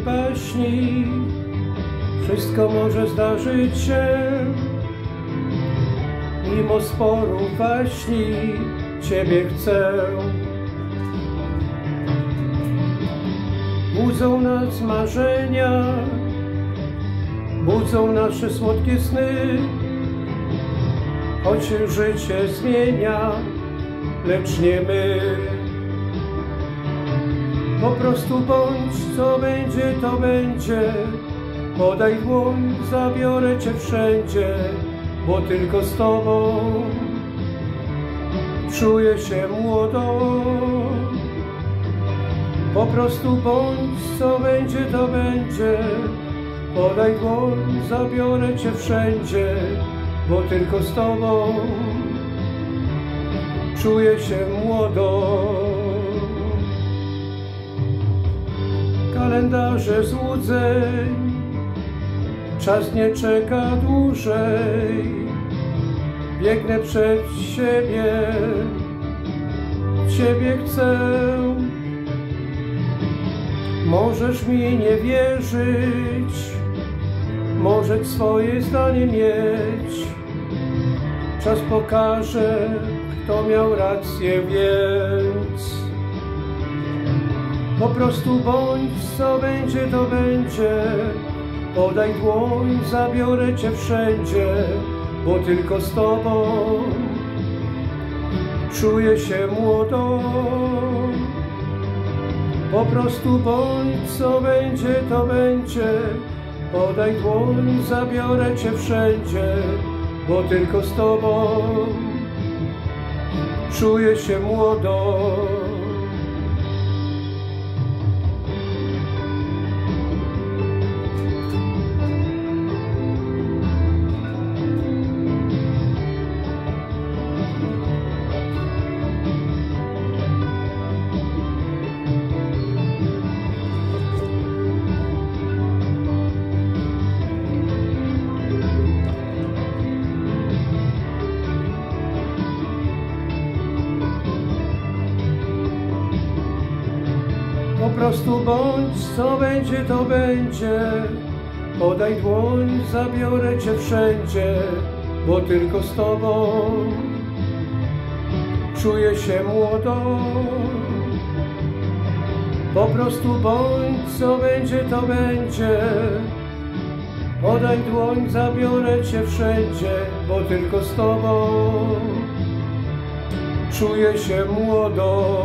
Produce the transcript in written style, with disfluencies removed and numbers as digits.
baśni, wszystko może zdarzyć się. Mimo sporu waśni Ciebie chcę. Budzą nas marzenia, budzą nasze słodkie sny, choć się życie zmienia, lecz nie my. Po prostu bądź, co będzie, to będzie. Podaj dłoń, zabiorę Cię wszędzie, bo tylko z Tobą czuję się młodo. Po prostu bądź, co będzie, to będzie. Podaj dłoń, zabiorę Cię wszędzie, bo tylko z Tobą czuję się młodo. Kalendarze złudzeń, czas nie czeka dłużej. Biegnę przed siebie, Ciebie chcę. Możesz mi nie wierzyć, możesz swoje zdanie mieć. Czas pokaże, kto miał rację, więc po prostu bądź, co będzie, to będzie. Podaj dłoń, zabiorę Cię wszędzie, bo tylko z Tobą czuję się młodo. Po prostu bądź, co będzie, to będzie. Podaj dłoń, zabiorę Cię wszędzie, bo tylko z Tobą czuję się młodo. Po prostu bądź, co będzie, to będzie. Podaj dłoń, zabiorę Cię wszędzie, bo tylko z Tobą czuję się młodo. Po prostu bądź, co będzie, to będzie. Podaj dłoń, zabiorę Cię wszędzie, bo tylko z Tobą czuję się młodo.